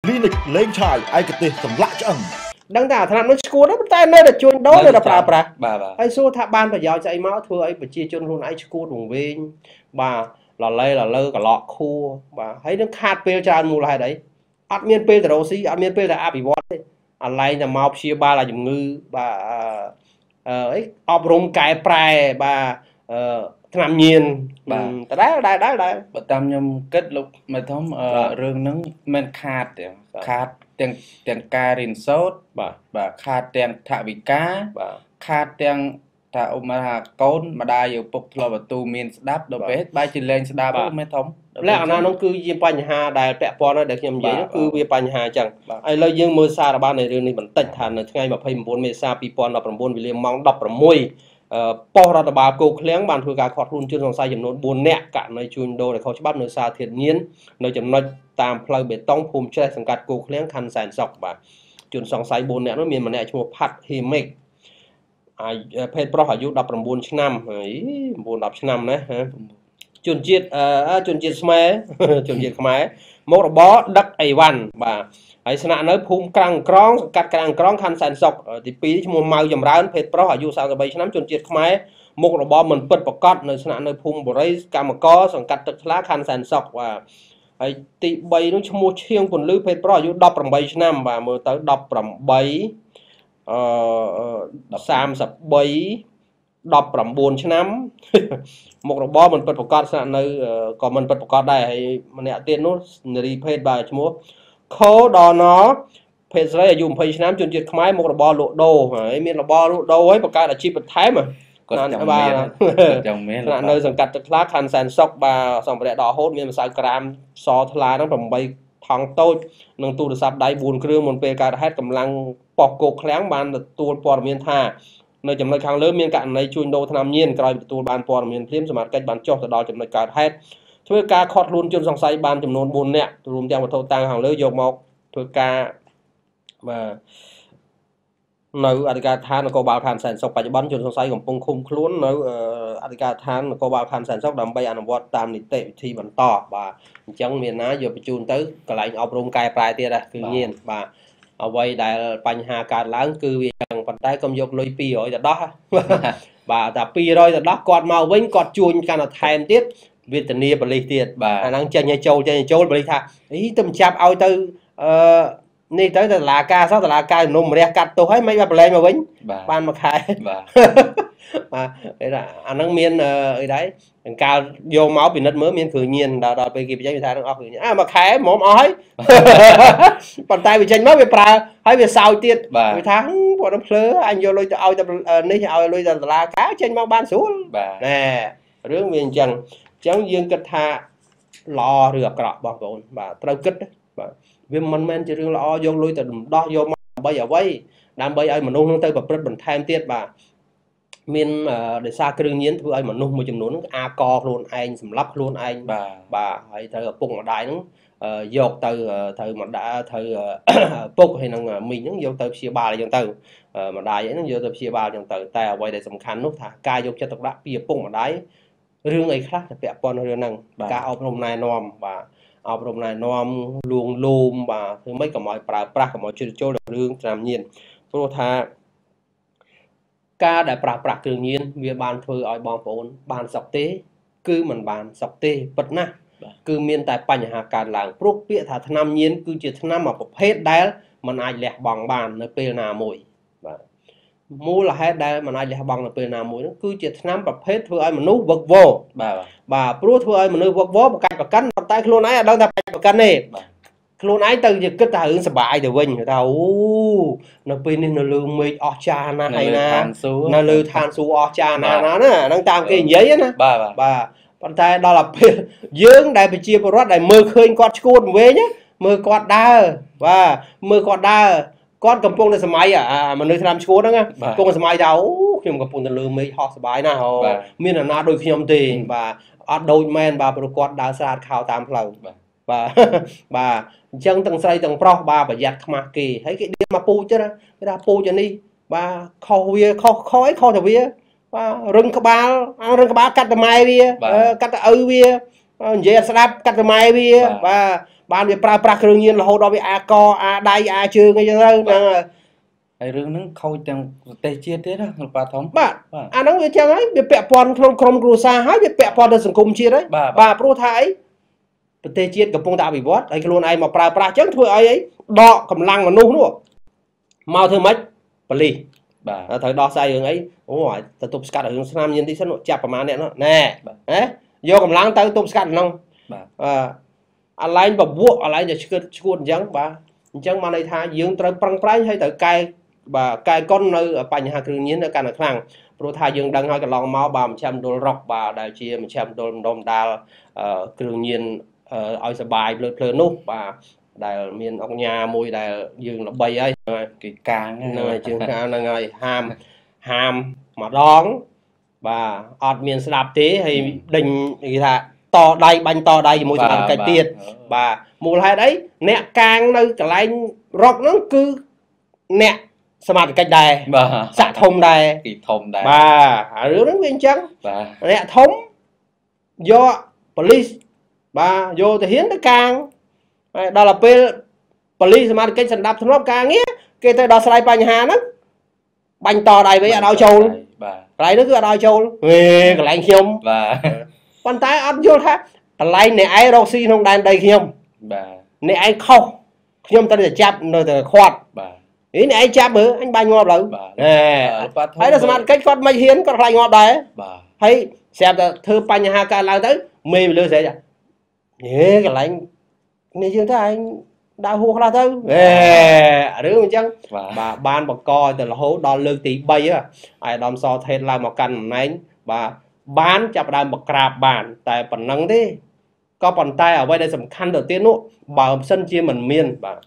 Clinic លេងឆាយឯកទេសសម្លាក់ឆ្អឹងដឹងតែអាថ្នាំនោះឈួតតែនៅតែជួញដូរនៅតែប្រើប្រាស់ហើយសួរថាបានប្រយោជន៍ស្អីមកធ្វើឲ្យប្រជាជនខ្លួនឯងឈួតវង្វេងបាទលលេលលើកឡកខួរបាទហើយនឹងខាតពេលច្រើនមូលហេតុអីអត់មានពេលទៅរកស៊ីអត់មានពេលទៅអភិវឌ្ឍទេអាឡែងតែមកព្យាបាលឲ្យជំងឺបាទអីអប់រំកែប្រែបាទថ្នាំញៀនបាទដែលបើតាមខ្ញុំគិតលោកមេធំរឿងហ្នឹងមិនខាតទាំងការរៀនសូត្របាទខាតទាំងថវិកាបាទខាតទាំងថាឧបមាថាកូនម្ដាយឪពុកធ្លាប់បន្ទូមានស្ដាប់ដល់ពេលបែរជាលែងស្ដាប់មេធំលក្ខណៈនោះគឺជាបញ្ហាដែលពាក់ព័ន្ធដែលខ្ញុំនិយាយគឺវាបញ្ហាអញ្ចឹងហើយឥឡូវយើងមើលសាររបស់នៃរឿងនេះបន្តិចថានៅថ្ងៃ29មេសា2019វេលាម៉ោង16ប៉ុស្តិ៍រដ្ឋបាលគោកឃ្លាំងបានធ្វើការឃាត់ខ្លួនជនសង្ស័យចំនួន4នាក់ករណីជួញដូរដែលខុសច្បាប់នៅសាធារញៀននៅចំណុចតាមផ្លូវបេតុងភូមិច្រេះសង្កាត់គោកឃ្លាំងខណ្ឌសែនសុខបាទជនសង្ស័យ4នាក់នោះមានម្នាក់ឈ្មោះផាត់ហ៊ីមិកភេទប្រុសអាយុ19ឆ្នាំហើយ9-10ឆ្នាំណាជនជាតិខ្មែរមុខរបរដឹកអីវ៉ាន់បាទហើយស្នាក់នៅភូមិក្រាំងក្រងសង្កាត់ក្រាំងក្រងខណ្ឌសែនសុខទី2ឈ្មោះម៉ៅចម្រើនភេទប្រុសអាយុ33ឆ្នាំជនជាតិខ្មែរមុខរបរមិនពិតប្រាកដនៅស្នាក់នៅភូមិបរិយកម្មករសង្កាត់ទឹកថ្លាខណ្ឌសែនសុខបាទហើយទី3នោះឈ្មោះឈៀងពន្លឺភេទប្រុសអាយុ18ឆ្នាំបាទមើលទៅ18 19ឆ្នាំមុខរបរមិនពិតប្រាកដស្នាក់នៅក៏មិនពិតប្រាកដដែរហើយម្នាក់ទៀតនោះនារីភេទបាទឈ្មោះខូដណភេទស្រីអាយុ20ឆ្នាំជនជាតិខ្មែរមុខរបរលក់ដូរហើយមានរបរលក់ដូរហើយបង្កើតអាជីពបន្ថែមគាត់ចង់មាននៅសង្កាត់ទឹកថ្លាខណ្ឌសែនសុខបាទសម្ភារៈដកហូតមានម្សៅក្រាមសថ្លាហ្នឹង8ថង់តូចនិងទូរស័ព្ទដៃ4គ្រឿងមុនពេលកើតហេតុកម្លាំងប៉ុស្តិ៍គោកឃ្លាំងបានទទួលព័ត៌មានថានៅចំណុចខាងលើមានករណីជួញដូរថ្នាំញៀនក្រោយទទួលបានព័ត៌មានភ្លាមសមាជិកបានចុះទៅដល់ចំណុចកើតហេតុធ្វើការឃាត់ខ្លួនជនសង្ស័យបានចំនួន4នាក់រួមទាំងវត្ថុតាំងខាងលើយកមកធ្វើការបាទនៅអធិការដ្ឋាននគរបាលខណ្ឌសែនសុខបច្ចុប្បន្នជនសង្ស័យកំពុងឃុំខ្លួននៅអធិការដ្ឋាននគរបាលខណ្ឌសែនសុខដើម្បីអនុវត្តតាមនីតិវិធីបន្តបាទអញ្ចឹងមានណាយកបញ្ជូនទៅកន្លែងអប់រំកែប្រែទៀតដែរគឺញៀនបាទអ្វីដែលបញ្ហាកើតឡើងគឺវាចឹងប៉ុន្តែកុំយកលុយ200ទៅដោះបាទតែ200ទៅដោះគាត់មកវិញគាត់ជួញកាន់តែថែមទៀតវេទនាបលិសទៀតបាទអាហ្នឹងចេញឲ្យចូលបលិសថាអីទៅចាប់ឲ្យទៅនេះទៅតឡាការសោះតឡាការជំនុំរះកាត់ទោសហើយមិនបានប្រឡែងមកវិញបានមួយខែបាទគេថាអាហ្នឹងមានអីដែរកាលយកមកពិនិត្យមើលមានគ្រឿងញៀនដល់ពេលគេបញ្ចេញវាថានឹងអស់គ្រឿងញៀនមួយខែហ្មងអស់ហើយប៉ុន្តែវាចេញមកវាប្រើហើយវាសោយទៀតវាថាពួកនឹងភ្លើអញយកលុយទៅឲ្យទៅនេះឲ្យលុយទៅតឡាការចេញមកបានស្រួលណែរឿងវាអញ្ចឹងយើងគិតថាល្អឬអាក្រក់បងប្អូនបាទត្រូវគិតបាទវាមិនមែនជារឿងល្អយកលុយទៅដោះយកមកដើម្បីអ្វីដើម្បីឲ្យមនុស្សនឹងទៅប្រព្រឹត្តបន្ថែមទៀតបាទមានដោយសារគ្រឿងញៀនធ្វើឲ្យមនុស្សមួយចំនួនហ្នឹងអាកខ្លួនឯងសម្លាប់ខ្លួនឯងបាទហើយត្រូវឪពុកម្ដាយហ្នឹងយកទៅត្រូវម្ដាយត្រូវពុកហើយនឹងមីងហ្នឹងយកទៅព្យាបាលអញ្ចឹងទៅម្ដាយហ្នឹងយកទៅព្យាបាលអញ្ចឹងទៅតែអ្វីដែលសំខាន់នោះថាការយកចិត្តទុកដាក់ពីឪពុកម្ដាយរឿងអីខ្លះទៅពាក់ព័ន្ធនឹងរឿងហ្នឹងការអប់រំណែនាំបាទអប់រំណែនាំលួងលោមបាទធ្វើម៉េចកុំឲ្យប្រើប្រាស់កុំឲ្យជ្រៀតចូលដល់រឿងថ្នាំញៀនព្រោះថាការដែលប្រើប្រាស់គ្រឿងញៀនវាបានធ្វើឲ្យបងប្អូនបានសុខទេគឺមិនបានសុខទេពិតណាស់គឺមានតែបញ្ហាកើតឡើងព្រោះពាក្យថាថ្នាំញៀនគឺជាថ្នាំមួយប្រភេទដែលមិនអាចលះបង់បាននៅពេលណាមួយបាទមូលហេតុដែលមិនអាចលះបង់នៅពេលណាមួយនោះគឺជាថ្នាំប្រភេទធ្វើឲ្យមនុស្សវឹកវរបាទព្រោះធ្វើឲ្យមនុស្សវឹកវរប្រកាច់ប្រកាន់ប៉ុន្តែខ្លួនឯងអត់ដឹងថាប្រកាច់ប្រកាន់ទេខ្លួនឯងទៅគិតថារឿងសុបាយទៅវិញថាអូនៅពេលនេះនៅលើមេឃអស្ចារ្យណាស់ហើយណានៅលើឋានសួគ៌អស្ចារ្យណាស់ណាហ្នឹងតាមគេនិយាយណាបាទប៉ុន្តែដល់ពេលយើងដែលប្រជាពលរដ្ឋដែលមើលឃើញគាត់ឈួតវិញមើលគាត់ដើរបាទមើលគាត់ដើរគាត់កំពុងតែសម័យមនុស្សឆ្នាំឈួតហ្នឹងកំពុងតែសម័យថាអូខ្ញុំកំពុងតែលើមេឃហោះសុបាយណាស់មានអាណាដូចខ្ញុំទេបាទអត់ដូចមែនបាទព្រោះគាត់ដើរស្រាតខោតាមផ្លូវបាទអញ្ចឹងទាំងស្រីទាំងប្រុសបាទប្រយ័ត្នខ្មាស់គេហើយគេឌៀមកពូជទៅគេថាពូជអានេះបាទខុសវាខុសអីខុសទៅវាបាទរឹងក្បាលកាត់តែម៉ែវាកាត់តែឪវានិយាយអត់ស្ដាប់កាត់តែម៉ែវាបាទបានវាប្រើប្រាស់គ្រឿងញៀនរហូតដល់វាអាកអាដៃអាជើងអីចឹងទៅហ្នឹងហើយរឿងហ្នឹងខូចទាំងប្រទេសជាតិទៀតណាលោកប៉ាធំបាទអាហ្នឹងវាចឹងហើយវាពាក់ព័ន្ធក្នុងក្រុមគ្រួសារហើយវាពាក់ព័ន្ធទៅសង្គមជាតិហើយបាទព្រោះថាអីប្រទេសជាតិកំពុងតែអភិវឌ្ឍហើយខ្លួនឯងមកប្រើប្រាស់ចឹងធ្វើឲ្យអីដកកម្លាំងមនុស្សនោះមកធ្វើម៉េចប៉ូលីសបាទត្រូវដោះស្រាយរឿងអីអូទៅទប់ស្កាត់រឿងស្នាមញៀនទីសិនចាប់ប្រមាណអ្នកនោះណែយកកម្លាំងទៅទប់ស្កាត់ហ្នឹងបាទអាឡែងបវក់អាឡែងតែឈួតអញ្ចឹងបាទអញ្ចឹងមកន័យថាយើងត្រូវប្រឹងប្រែងហើយត្រូវកែកុននៅបញ្ហាគ្រឿងញៀននៅកាន់តែខ្លាំងព្រោះថាយើងដឹងហើយកន្លងមកបាទមជ្ឈមណ្ឌលរ៉ុកបាទដែលជាមជ្ឈមណ្ឌលម្ដុំដាលគ្រឿងញៀនឲ្យសបាយភ្លើនោះបាទដែលមានអង្គញាមួយដែលយើងល្បីហើយគេកាងហ្នឹងហើយជើងកាងហ្នឹងហើយហាមម្ដងបាទអត់មានស្ដាប់ទេហើយដេញគេថាតដៃបាញ់តដៃជាមួយសមត្ថកិច្ចទៀតបាទមូលហេតុអីអ្នកកាងនៅកន្លែងរ៉ុកហ្នឹងគឺអ្នកសមត្ថកិច្ចដែរបាទសាក់ធំដែរគេធំដែរបាទរឿងហ្នឹងវាអញ្ចឹងបាទអ្នកធំយកប៉ូលីសបាទយកទាហានទៅកាងហើយដល់ទៅពេលប៉ូលីសសមត្ថកិច្ចសម្ដាប់ធ្នាប់ការងារគេទៅដោះស្រាយបញ្ហាហ្នឹងបាញ់តដៃវិញអត់ឲ្យចូលបាទកន្លែងនោះគឺអត់ឲ្យចូលវេកន្លែងខ្ញុំបាទប៉ុន្តែអត់យល់ថាកន្លែងអ្នកឯងរកស៊ីក្នុងដែនដីខ្ញុំបាទអ្នកឯងខុសខ្ញុំត្រូវតែចាប់នៅតែខាត់បាទអ្នកឯងចាប់មើលអញបាញ់ងាប់លើហើយដល់សមត្ថកិច្ចគាត់មិនហ៊ានគាត់ខ្លាចងាប់ដែរបាទហើយស្រាប់តែធ្វើបញ្ហាកើតឡើងទៅមេវាលើស្រែកកន្លែងនេះយើងទៅឯងដើរហួសខ្លះទៅរឿងអញ្ចឹងបាទបានបង្កទៅរហូតដល់លើកទី3ហើយអាយដាមសថេតឡើងមកកាន់តំណែងបាទបានចាប់ដើមបក្រាបបានតែប៉ុណ្ណឹងទេក៏ប៉ុន្តែអ្វីដែលសំខាន់ទៅទៀតនោះបើមិនសិនជាមិនមានបាទ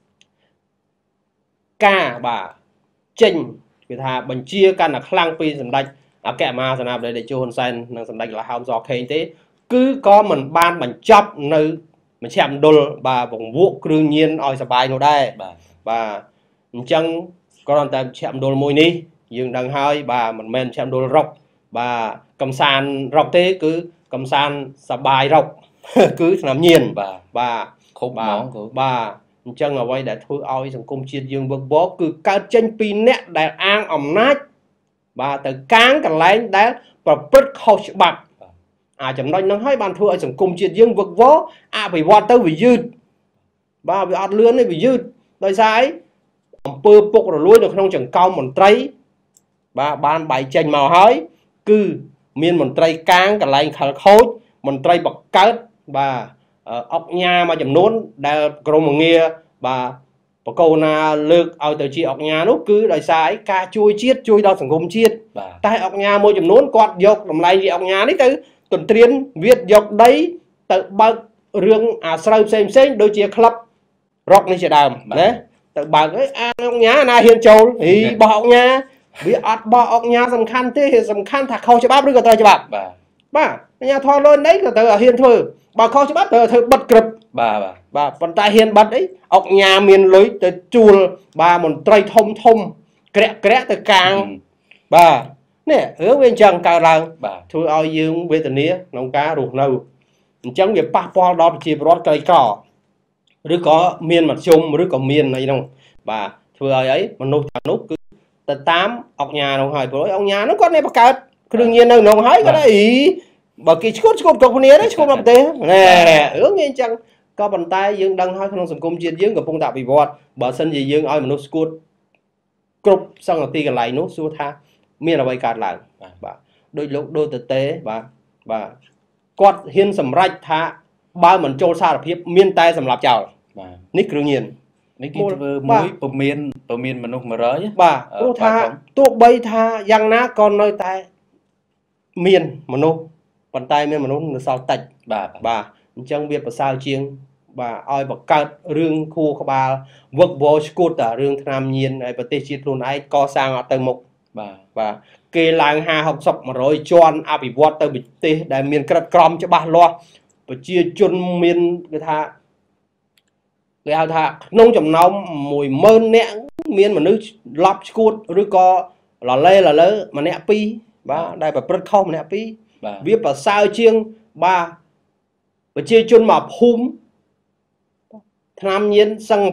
ការបាទចេញគឺថាបញ្ជាកាន់តែខ្លាំងពីសម្ដេចអគ្គមហាសេនាបតីតេជោហ៊ុនសែននិងសម្ដេចលហោមសខេងទេគឺក៏មិនបានបញ្ចប់នៅមជ្ឈមណ្ឌលបាទពង្វក់គ្រឿងញៀនឲ្យសបាយនោះដែរបាទអញ្ចឹងគ្រាន់តែមជ្ឈមណ្ឌលមួយនេះយើងដឹងហើយបាទមិនមែនមជ្ឈមណ្ឌលរ៉ុកបាទកំសាន្តរ៉ុកទេគឺកំសាន្តសបាយរ៉ុកគឺស្នាមញៀនបាទគ្រប់ហ្មងបាទអញ្ចឹងអ្វីដែលធ្វើឲ្យសង្គមជាតិយើងវឹកវរគឺកើតចេញពីអ្នកដែលអាងអំណាចបាទទៅកាងកន្លែងដែលប្រព្រឹត្តខុសច្បាប់ចំណុចហ្នឹងហើយបានធ្វើឲ្យសង្គមជាតិយើងវឹកវរអភិវឌ្ឍទៅវាយឺតបាទវាអត់លឿនទេវាយឺតដោយសារអីអំពើពុករលួយនៅក្នុងចង្កោមមន្ត្រីបាទបានបែកចេញមកហើយគឺមានមន្ត្រីកាងកន្លែងខលខូចមន្ត្រីបកកើតបាទអុកញ៉ាមួយចំនួនដែលក្រមងារបាទបកោណាលើកឲ្យទៅជាអុកញ៉ានោះគឺដោយសារអីការជួយជាតិជួយដល់សង្គមជាតិតែអុកញ៉ាមួយចំនួនគាត់យកតម្លៃជាអុកញ៉ានេះទៅទន្ទ្រានវាតយកដីទៅបើករឿងអាស្រូវផ្សេងដូចជាក្លឹបរ៉ុកនេះជាដើមណាទៅបើកអីអាអុកញ៉ាណាហ៊ានចូលបោះអុកញ៉ាវាអត់បោះអុកញ៉ាសំខាន់ទេសំខាន់ថាខុសច្បាប់ឬក៏ត្រូវច្បាប់បាទអញ្ញាធរលុយនេះក៏ត្រូវហ៊ានធ្វើបើខុសច្បាប់ត្រូវធ្វើបិទក្រឹបបាទប៉ុន្តែហ៊ានបិទអីអុកញ៉ាមានលុយទៅជួលបាទមន្ត្រីធំក្រាក់ទៅកាងបាទនេះរឿងវាអញ្ចឹងកើតឡើងធ្វើឲ្យយើងវេទនាក្នុងការរស់នៅអញ្ចឹងវាប៉ះពាល់ដល់ប្រជាពលរដ្ឋក្រីក្រឬក៏មានមធ្យមឬក៏មានអីហ្នឹងបាទធ្វើឲ្យអីមនុស្សទាំងនោះគឺទៅតាមអុកញ៉ានោះហើយព្រោះអុកញ៉ានោះគាត់នេះបង្កើតគ្រឿងញៀននៅក្នុងហើយគាត់អីបើគេឈួតគ្រប់គ្នាឈួតមកប្រទេសណែរឿងវាអញ្ចឹងក៏ប៉ុន្តែយើងដឹងហើយក្នុងសង្គមជាតិយើងកំពុងតែអភិវឌ្ឍបើសិនជាយើងឲ្យមនុស្សស្គួតគ្រប់សង្កទីកន្លែងនោះសួរថាមានអ្វីកើតឡើងបាទដូចលោកដូតេបាទគាត់ហ៊ានសម្រេចថាបើមិនចូលសារភាពមានតែសម្រាប់ចោលបាទនេះគ្រឿងញៀននេះគេធ្វើមួយពមមានមនុស្ស100 បាទព្រោះថាទោះបីថាយ៉ាងណាក៏នៅតែមានមនុស្សប៉ុន្តែមានមនុស្សនៅសល់តិចបាទអញ្ចឹងវាប្រសើរជាងបាទឲ្យបង្កើតរឿងខួរក្បាលវឹកវរឈួតតែរឿងថ្នាំញៀនឲ្យប្រទេសជាតិខ្លួនឯងកសាងអត់ទៅមុខបាទគេឡើង50 60 100ជាន់អភិវឌ្ឍទៅប្រទេសដែលមានក្រិតក្រមច្បាស់លាស់ប្រជាជនមានគេហៅថាក្នុងចំណោម10000នាក់មានមនុស្សឡប់ឈួតឬក៏លលើម្នាក់ពីរបាទដែលប្រព្រឹត្តខុសម្នាក់ពីរវាប្រសើរជាងបាទប្រជាជនមកភូមិថ្នាំញៀនសឹង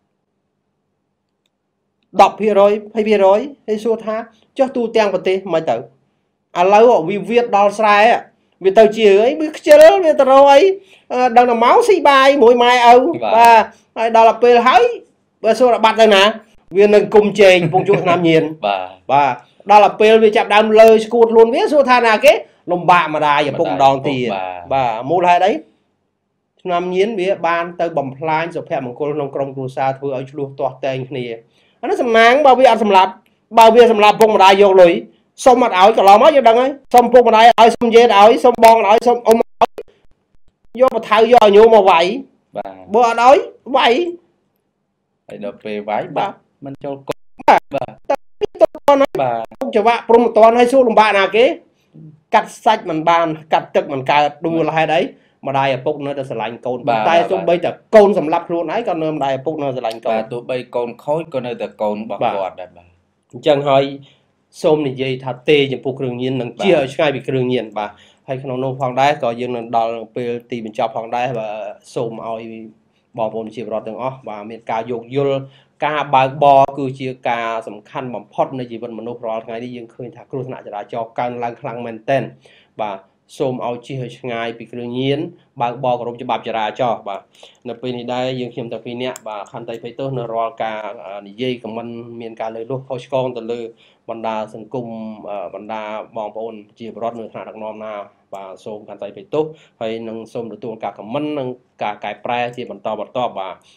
10% 20% ហើយសួរថាចុះទូទាំងប្រទេសមិនទៅឥឡូវវាវាដល់ស្រែវាទៅជាអីវាខ្ជិលវាទៅរកអីដឹងតែមកស៊ីបាយមួយម៉ែឪបាទហើយដល់ពេលហើយបើសួរបាត់ទៅណាវានឹងគុំជែងពងជួថ្នាំញៀនបាទដល់ពេលវាចាប់ដើមលើស្គួតខ្លួនវាសួរថាណាគេលំបាកម្ដាយឪពុកម្ដងទៀតបាទមូលហេតុអីថ្នាំញៀនវាបានទៅបំផ្លាញសុភមង្គលក្នុងក្រុមគ្រួសារធ្វើឲ្យឆ្លោះទាស់តែងគ្នាអានេះសំណាងបើវាអត់សម្លាប់បើវាសម្លាប់ពុកម្ដាយយកលុយសុំអត់ឲ្យកន្លងមកយើងដឹងហើយសុំពុកម្ដាយឲ្យសុំយាយឲ្យសុំបងឲ្យសុំអ៊ំយកបថៅយកញោមមកវាយបាទបើអត់ឲ្យវាយហើយដល់ពេលវាយបាទមិនចូលកុំបាទតែទៅតនបាទចង្វាក់ព្រមមិនតនឲ្យសួរលំបាកណាគេកាត់សាច់មិនបានកាត់ទឹកមិនកើតដួលហេតុអីម្ដាយឪពុកនៅតែស្រឡាញ់កូនតែទោះបីតែកូនសម្លាប់ខ្លួនឯងក៏នៅម្ដាយឪពុកនៅស្រឡាញ់កូនបាទទោះបីកូនខូចក៏នៅតែកូនរបស់គាត់ដែរបាទអញ្ចឹងហើយសូមនិយាយថាទេចំពោះគ្រឿងញៀននឹងជាឲ្យឆ្ងាយពីគ្រឿងញៀនបាទហើយក្នុងនោះផងដែរក៏យើងនឹងដល់ពេលទីបញ្ចប់ផងដែរបាទសូមឲ្យបងប្អូនជាពលរដ្ឋទាំងអស់បាទមានការយោគយល់ការបើកបរគឺជាការសំខាន់បំផុតនៃជីវិតមនុស្សរាល់ថ្ងៃនេះយើងឃើញថាគ្រោះថ្នាក់ចរាចរណ៍កើនឡើងខ្លាំងមែនទែនបាទសូមឲ្យជិះឲ្យឆ្ងាយពីគ្រឿងញៀនបើកបរគោរពច្បាប់ចរាចរណ៍បាទនៅពេលនេះដែរយើងខ្ញុំទាំងពីរនាក់បាទខន្តីភ័យទោសនៅរាល់ការនិយាយខមមិនមានការលើសលុបខុសឆ្គងទៅលើបណ្ដាសង្គមបណ្ដាបងប្អូនជាពលរដ្ឋនៅថ្នាក់ដឹកនាំណាបាទសូមខន្តីភ័យទោសហើយនឹងសូមទទួលការខមមិននិងការកែប្រែជាបន្តបាទ